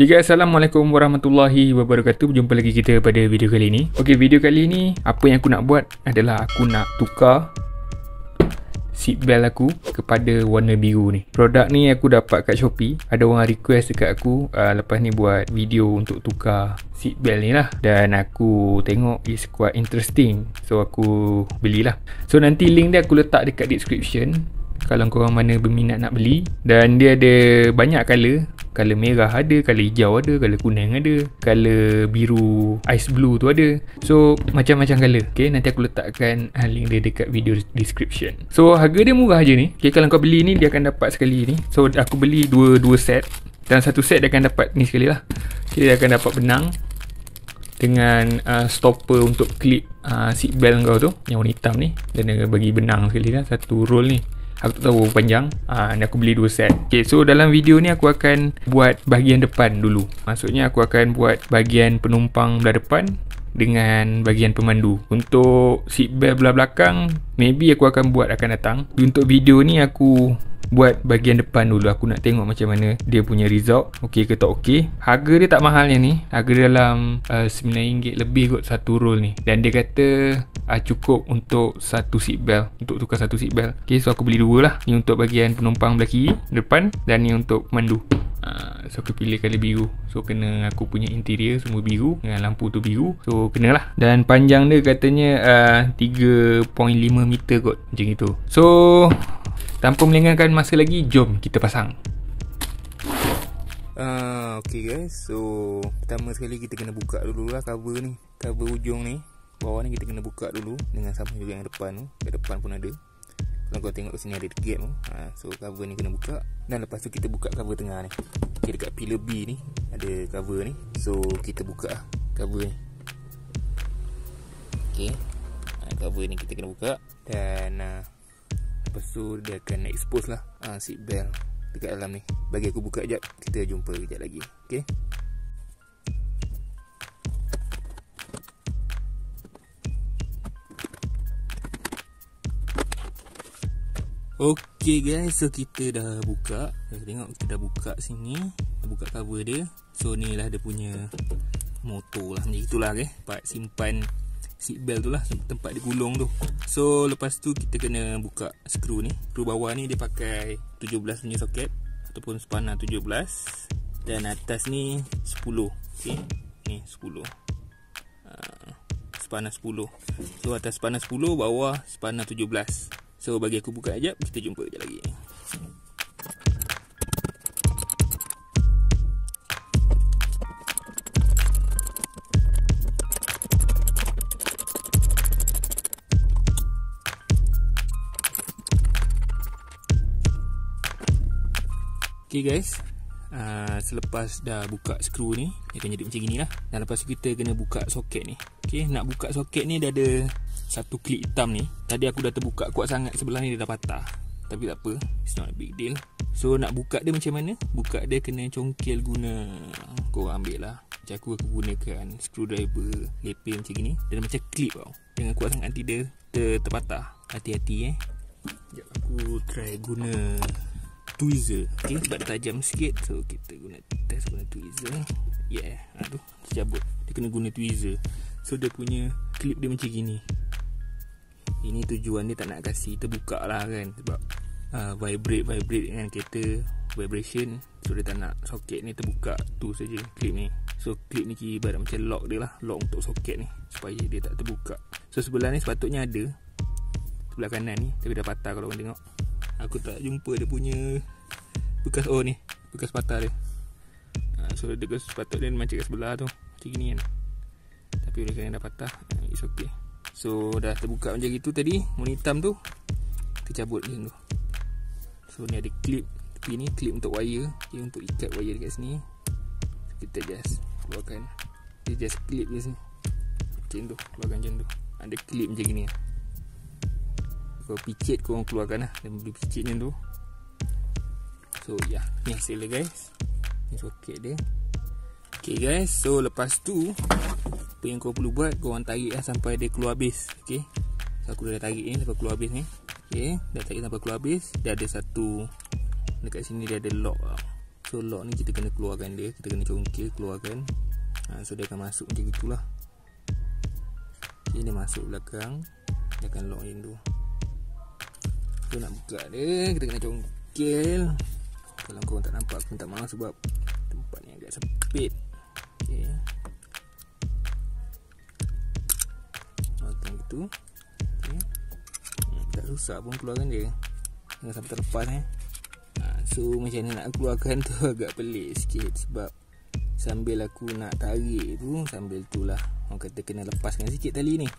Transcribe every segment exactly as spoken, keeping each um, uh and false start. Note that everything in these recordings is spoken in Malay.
Okay guys, Assalamualaikum warahmatullahi wabarakatuh. Berjumpa lagi kita pada video kali ini. Okay, video kali ini apa yang aku nak buat adalah aku nak tukar seatbelt aku kepada warna biru ni. Produk ni aku dapat kat Shopee. Ada orang request dekat aku uh, lepas ni buat video untuk tukar seatbelt ni lah. Dan aku tengok is quite interesting, so aku belilah. So nanti link dia aku letak dekat description kalau korang mana berminat nak beli. Dan dia ada banyak color. Color merah ada, color hijau ada, color kuning ada, color biru ice blue tu ada. So macam-macam color. Okay, nanti aku letakkan link dia dekat video description. So harga dia murah je ni. Okay, kalau kau beli ni dia akan dapat sekali ni. So aku beli dua dua set. Dalam satu set dia akan dapat ni sekali lah. Okay, dia akan dapat benang dengan uh, stopper untuk clip uh, seat belt kau tu, yang warna hitam ni. Dan dia bagi benang sekali lah, satu roll ni. Aku tak tahu berapa panjang. Ah, ni aku beli dua set. Okay, so dalam video ni aku akan buat bahagian depan dulu. Maksudnya aku akan buat bahagian penumpang belah depan dengan bahagian pemandu. Untuk seat belt belah belakang, maybe aku akan buat akan datang. Untuk video ni aku buat bahagian depan dulu. Aku nak tengok macam mana dia punya result. Okey ke tak okey. Harga dia tak mahalnya ni. Harga dia dalam uh, sembilan ringgit lebih kot satu roll ni. Dan dia kata uh, cukup untuk satu seat belt. Untuk tukar satu seat belt. Okey, so aku beli dua lah. Ni untuk bahagian penumpang belah kiri depan, dan ni untuk pemandu. Uh, so aku pilih colour biru. So kena aku punya interior semua biru dengan lampu tu biru. So kenalah. Dan panjang dia katanya uh, tiga perpuluhan lima meter kot, macam itu. So tanpa melengahkan masa lagi, jom kita pasang. Uh, okay guys, so pertama sekali kita kena buka dulu lah cover ni. Cover ujung ni, bawah ni kita kena buka dulu. Dengan sama juga yang depan tu. Kat depan pun ada. Kalau kau tengok sini ada gap tu. ha, So cover ni kena buka. Dan lepas tu kita buka cover tengah ni. Okay, dekat pillar B ni ada cover ni. So kita buka lah cover ni. Okay, ha, cover ni kita kena buka. Dan uh, lepas tu dia akan expose lah uh, seat belt dekat dalam ni. Bagi aku buka sekejap. Kita jumpa sekejap lagi. Okay. Okay guys, so kita dah buka. Tengok kita dah buka sini. Dah buka cover dia. So ni lah dia punya motor lah. Macam itulah okay. Part simpan seat belt tu lah, tempat dia gulung tu. So lepas tu kita kena buka skru ni. Skru bawah ni dia pakai tujuh belas punya soket ataupun spana tujuh belas. Dan atas ni sepuluh. Okay, ni sepuluh. uh, Spana sepuluh. So atas spana sepuluh, bawah spana tujuh belas. So bagi aku buka sekejap, kita jumpa sekejap lagi. Okay guys, uh, selepas dah buka skru ni, dia akan jadi macam gini lah. Dan lepas tu kita kena buka soket ni. Okay, nak buka soket ni dia ada satu klip hitam ni. Tadi aku dah terbuka kuat sangat, sebelah ni dia dah patah. Tapi tak apa, it's not a big deal. So nak buka dia macam mana? Buka dia kena congkel guna, korang ambil lah. Macam aku, aku gunakan screwdriver lepeh macam gini. Dia macam klip tau. Jangan kuat sangat, nanti dia ter terpatah. Hati-hati eh. Sekejap aku try guna tweezer. Okay, sebab dia tajam sikit. So kita guna test guna tweezer. Yeah, aduh, tercabut. Dia kena guna tweezer. So dia punya klip dia macam gini. Ini tujuan dia tak nak kasih terbuka lah kan. Sebab uh, vibrate-vibrate dengan kereta, vibration. So dia tak nak soket ni terbuka. Tu saja klip ni. So klip ni kira ibarat macam lock dia lah. Lock untuk soket ni, supaya dia tak terbuka. So sebelah ni sepatutnya ada, sebelah kanan ni. Tapi dah patah kalau korang tengok. Aku tak jumpa dia punya bekas, oh ni bekas patah dia. uh, So dia sepatutnya macam kat sebelah tu, macam gini kan. Tapi oleh kerana dah patah, it's okay. So dah terbuka macam gitu tadi. Warna hitam tu kita cabut macam tu. So ni ada klip tepi ni, klip untuk wire. Okay, untuk ikat wire dekat sini. Kita just keluarkan. Dia just klip je sini. Macam tu, keluarkan macam tu. Ada klip macam gini. Kalau picit korang keluarkan lah. Dan boleh picit macam tu. So ya, yeah. Ni hasil dia guys. Ni soket dia. Okay guys, so lepas tu apa yang kau perlu buat, korang tarik lah sampai dia keluar habis. Okay, so aku dah tarik ni sampai keluar habis ni. Okay, dah tarik sampai keluar habis. Dia ada satu dekat sini, dia ada lock lah. So lock ni kita kena keluarkan dia, kita kena congkil, keluarkan. ha, So dia akan masuk macam itulah. Okay, dia masuk belakang, dia akan lock macam tu. So nak buka dia, kita kena congkil. Kalau korang tak nampak, aku minta maaf sebab tempat ni agak sempit. Okay, macam gitu. Okay, hmm, tak susah pun keluarkan dia, jangan sampai terlepas eh. ha, So macam mana nak keluarkan tu agak pelik sikit. Sebab sambil aku nak tarik tu, sambil tu lah orang kata kena lepaskan sikit tali ni.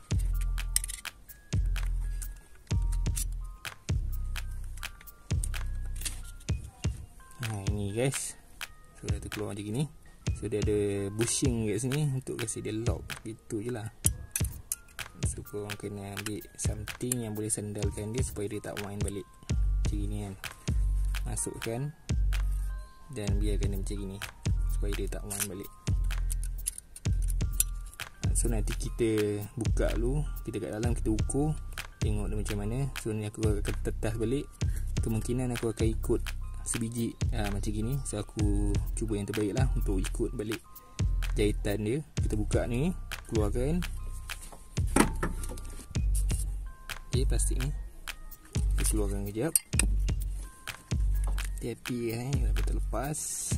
Ha, ini guys, so dah terkeluar macam gini. So dia ada bushing kat sini untuk kasi dia lock, gitu je lah. So korang kena ambil something yang boleh sandalkan dia supaya dia tak wind balik macam gini kan. Masukkan dan biarkan dia macam gini supaya dia tak wind balik. So nanti kita buka dulu, kita kat dalam kita ukur, tengok dia macam mana. So ni aku akan tetas balik. Kemungkinan aku akan ikut sebiji ha, macam gini. So aku cuba yang terbaik lah untuk ikut balik jahitan dia. Kita buka ni, keluarkan. Okay, plastik ni kita keluarkan kejap. Hati-hati eh, dapat terlepas.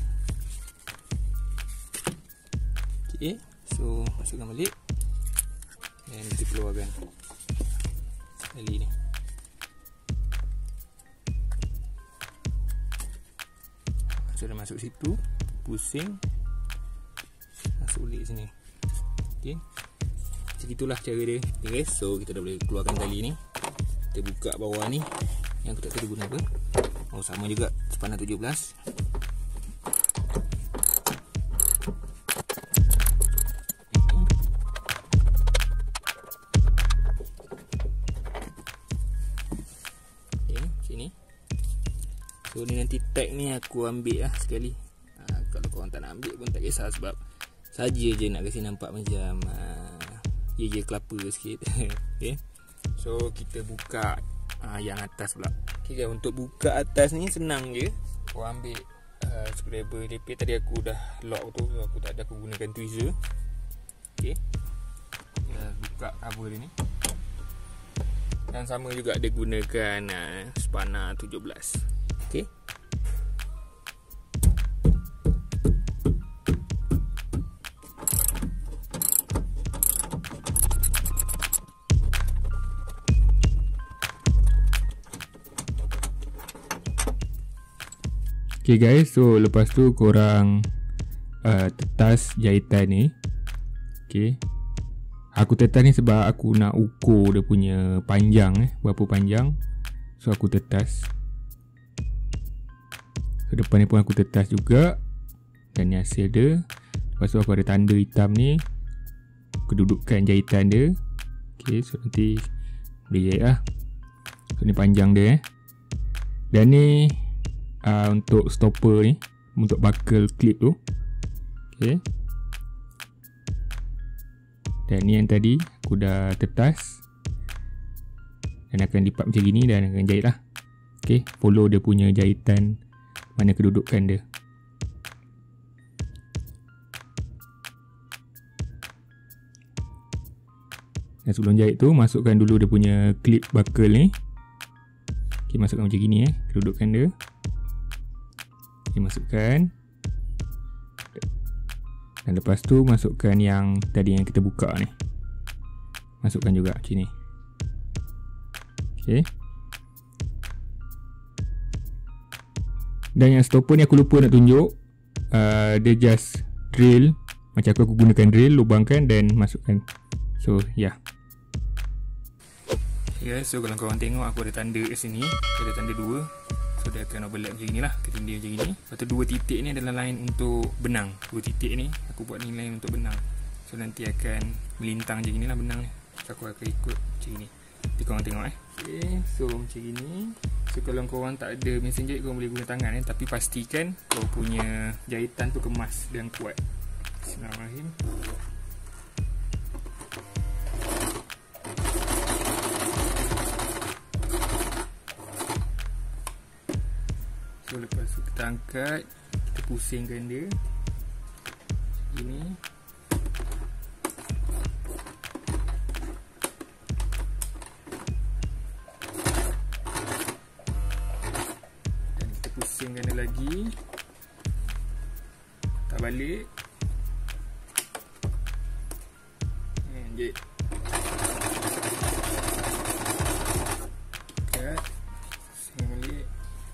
Okay, so masukkan balik dan kita keluarkan tali ni. So dah masuk situ, pusing, masuk ulik sini. Okay, macam itulah cara dia. Okay guys, so kita dah boleh keluarkan tali ni. Kita buka bawah ni, yang aku tak tahu guna apa. Oh, sama juga, sepanah tujuh belas. Okay, sini. So ni nanti tag ni aku ambil lah sekali. ha, Kalau korang tak nak ambil pun tak kisah, sebab saja je nak kasi nampak macam uh, ye ye kelapa sikit. Okay, so kita buka uh, yang atas pula. Okay, untuk buka atas ni senang je. Kau ambil uh, screwdriver lepit. Tadi aku dah lock tu, so aku tak ada, aku gunakan tweezer. Okay, kita buka cover dia ni. Dan sama juga dia gunakan uh, sepanah tujuh belas. Okay, Okay guys, so lepas tu korang uh, tetas jahitan ni. Okay, aku tetas ni sebab aku nak ukur dia punya panjang eh, berapa panjang. So aku tetas. So depan ni pun aku tetas juga. Dan ni hasil dia. Lepas tu aku ada tanda hitam ni, kedudukan jahitan dia. Okay, so nanti boleh jahit lah. So ni panjang dia eh. Dan ni uh, untuk stopper ni, untuk buckle clip tu. Okay, dan ni yang tadi aku dah tetas dan akan lipat macam gini dan akan jahit lah. Okay, follow dia punya jahitan, mana kedudukan dia. Dan sebelum jahit tu, masukkan dulu dia punya clip buckle ni. Okay, masukkan macam gini eh, kedudukan dia. Okay, masukkan. Dan lepas tu masukkan yang tadi yang kita buka ni. Masukkan juga macam ni. Okay. Dan yang stopper ni aku lupa nak tunjuk. uh, Dia just drill. Macam aku, aku gunakan drill, lubangkan dan masukkan. So ya yeah. Okay guys, so kalau korang tengok aku ada tanda kat sini. Ada tanda dua. So dia akan overlap macam inilah, ketindir macam ini. Lepas tu dua titik ni adalah line untuk benang. Dua titik ni aku buat ni line untuk benang. So nanti akan melintang macam inilah benang ni. So aku akan ikut macam ini. Nanti korang tengok eh. Okay, so macam ini. So kalau korang tak ada mesin jahit, korang boleh guna tangan eh. Tapi pastikan korang punya jahitan tu kemas dan kuat. Bismillahirrahmanirrahim. So lepas tu kita angkat, Kita pusingkan dia ini. Dan kita pusingkan dia lagi. Tak balik. Jahit. Kat. Pusing balik.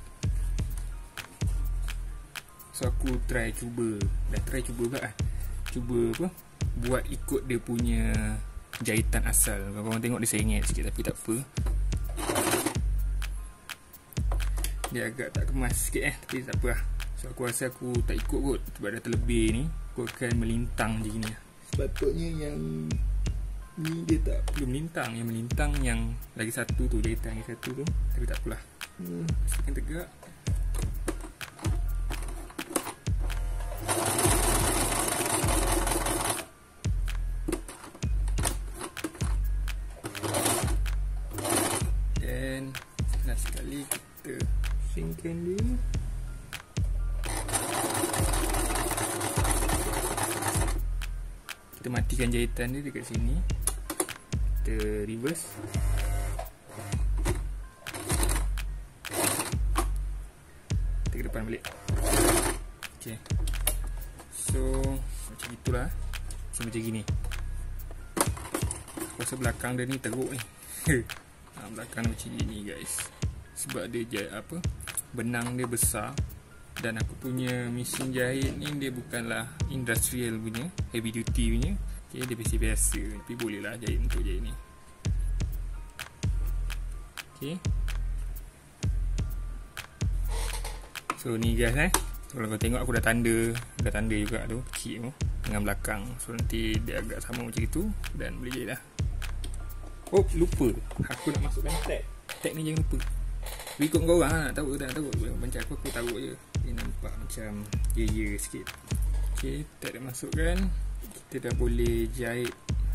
So aku try cuba. Dah try cuba pula lah. Cuba apa, buat ikut dia punya jahitan asal. Kalau korang tengok dia sengit sikit, tapi tak apa. Dia agak tak kemas sikit eh, tapi tak apa lah. So aku rasa aku tak ikut kot. Sebab dah terlebih ni, aku akan melintang je gini lah. Sepatutnya yang ni dia tak belum melintang. Yang melintang yang lagi satu tu, jahitan lagi satu tu. Tapi tak apalah, hmm, pastikan tegak. Dan last sekali kita pusingkan dia. Kita matikan jahitan dia dekat sini. Kita reverse. Kita ke depan balik. Okay. So macam itulah. So macam gini. Rasa belakang dia ni teruk ni. Ha, belakang macam gini guys. Sebab dia jahit apa, benang dia besar. Dan aku punya mesin jahit ni dia bukanlah industrial punya, heavy duty punya. Okay, dia biasa-biasa. Tapi boleh lah jahit untuk jahit ni. Okay. So ni guys eh. So, kalau kau tengok aku dah tanda. Dah tanda juga tu, key tu dengan belakang. So nanti dia agak sama macam itu. Dan boleh jahit lah. Oh lupa, aku nak masukkan tag. Tag ni jangan lupa. Ikut kau orang lah, tahu tak tahu. Macam aku, aku tahu je. Dia nampak macam ya-ya sikit. Okay, tag dah masukkan. Kita dah boleh jahit.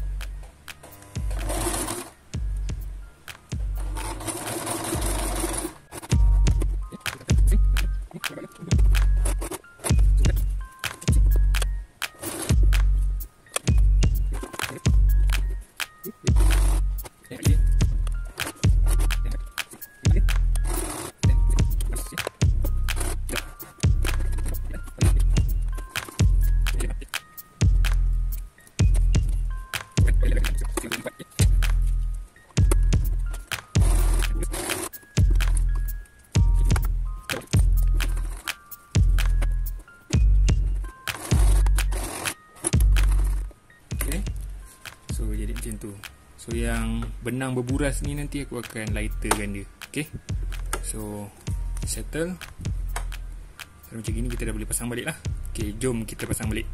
Macam tu. So yang benang berburas ni nanti aku akan lighterkan dia. Okay. So settle. So, macam gini kita dah boleh pasang balik lah. Okay, jom kita pasang balik.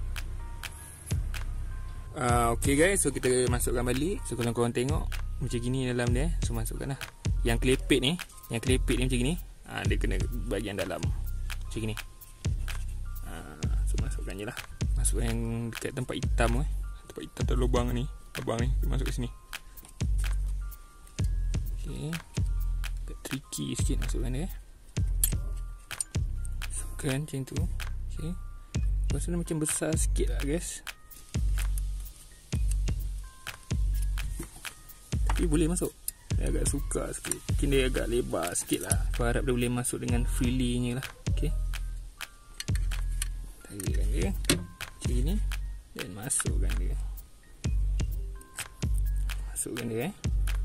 uh, Okay guys, so kita masukkan balik. So kalau korang tengok macam gini dalam dia. So masukkan lah. Yang kelepit ni, Yang kelepit ni macam gini, uh, dia kena bahagian dalam macam gini. uh, So masukkan je lah. Masukkan yang dekat tempat hitam eh. Tempat hitam ada lubang ni. Abang ni masuk ke sini. Okay, agak tricky sikit masukkan dia. Masukkan macam tu. Okay, rasa macam besar sikit lah guys. Tapi boleh masuk. Dia agak suka sikit. Mungkin dia agak lebar sikit lah. Aku harap dia boleh masuk dengan freely nya lah. Okay, tarikkan dia macam ni. Dan masukkan dia. Masukkan dia eh.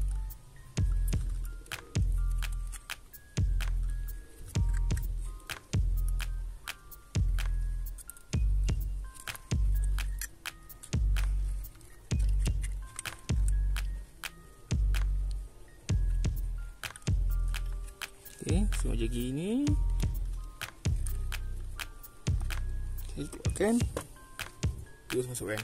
Okay, so macam gini. Okay, keluarkan. Terus masukkan.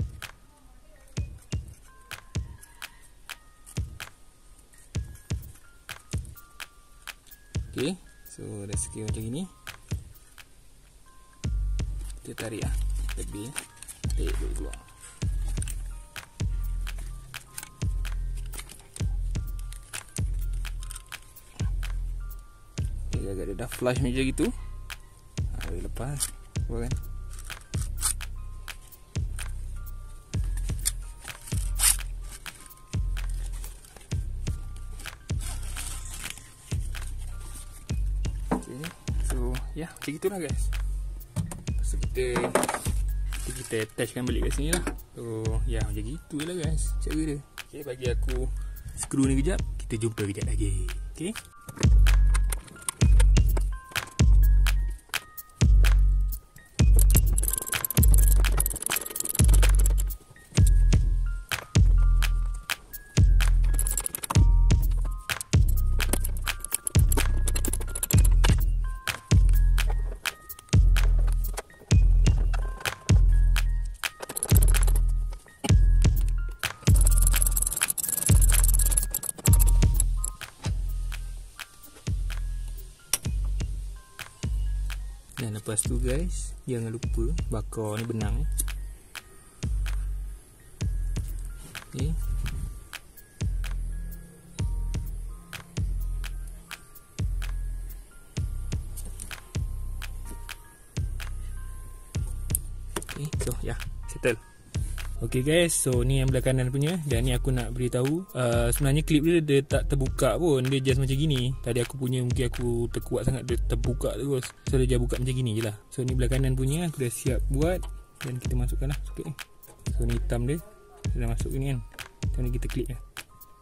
Okay, so dah sekir macam gini. Kita tarik lah. Lebih tarik dulu keluar. Okay, agak dia dah flush macam gitu. ha, Boleh lepas apa gua kan. Okay. So ya, yeah, macam gitulah guys. So kita kita attachkan balik kat sini lah. So ya, yeah, macam gitulah guys cara dia. Okay, bagi aku skru ni kejap. Kita jumpa kejap lagi. Okay. Dan lepas tu guys, jangan lupa bakar ni benang eh. Okay. Okay, so ya, yeah, settle. Okay guys, so ni yang belah kanan punya. Dan ni aku nak beritahu uh, sebenarnya klip dia dia tak terbuka pun. Dia just macam gini. Tadi aku punya mungkin aku terkuat sangat, dia terbuka terus. So dia just buka macam gini je lah. So ni belah kanan punya aku dah siap buat. Dan kita masukkan lah soket ni. So ni hitam dia, dia dah masuk ni kan. So ni kita klip lah.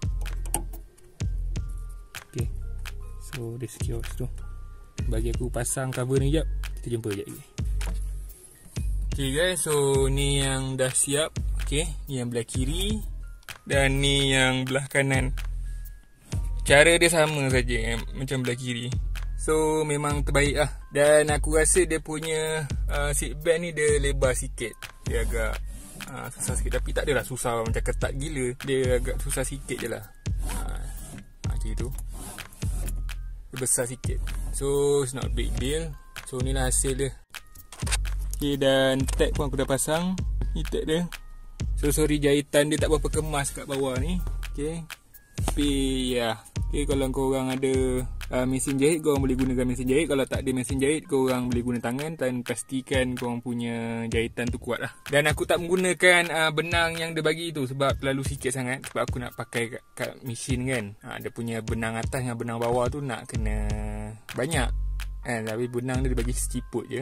Okay, so dia secure situ. Bagi aku pasang cover ni sekejap. Kita jumpa sekejap lagi. Okay guys, so ni yang dah siap. Okay, ni yang belah kiri dan ni yang belah kanan. Cara dia sama saja eh, macam belah kiri. So memang terbaik lah. Dan aku rasa dia punya uh, seat belt ni dia lebar sikit. Dia agak uh, susah sikit. Tapi tak adalah susah macam ketat gila. Dia agak susah sikit je lah. uh, Macam itu. Dia besar sikit. So it's not big deal. So ni lah hasil dia. Okay, dan tag pun aku dah pasang. Ni tag dia. So sorry jahitan dia tak berapa kemas kat bawah ni. Okay, tapi ya, okay, kalau korang ada uh, mesin jahit, korang boleh gunakan mesin jahit. Kalau tak ada mesin jahit, korang boleh guna tangan. Dan pastikan korang punya jahitan tu kuat lah. Dan aku tak menggunakan uh, benang yang dia bagi tu sebab terlalu sikit sangat. Sebab aku nak pakai kat, kat mesin kan. uh, Dia punya benang atas dengan benang bawah tu nak kena banyak eh, tapi benang dia, dia bagi seciput je.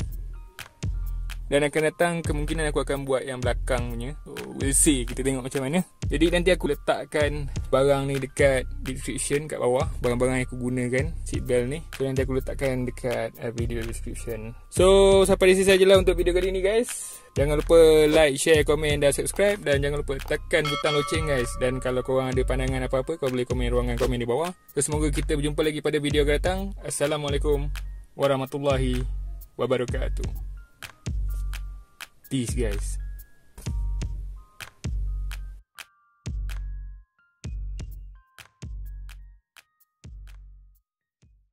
Dan akan datang kemungkinan aku akan buat yang belakang punya. So, we'll see. Kita tengok macam mana. Jadi nanti aku letakkan barang ni dekat description kat bawah. Barang-barang yang aku gunakan, seat belt ni. So nanti aku letakkan dekat uh, video description. So sampai di sini sajalah untuk video kali ni guys. Jangan lupa like, share, komen dan subscribe. Dan jangan lupa tekan butang loceng guys. Dan kalau korang ada pandangan apa-apa, korang boleh komen ruangan komen di bawah. So semoga kita berjumpa lagi pada video akan datang. Assalamualaikum warahmatullahi wabarakatuh. Peace guys.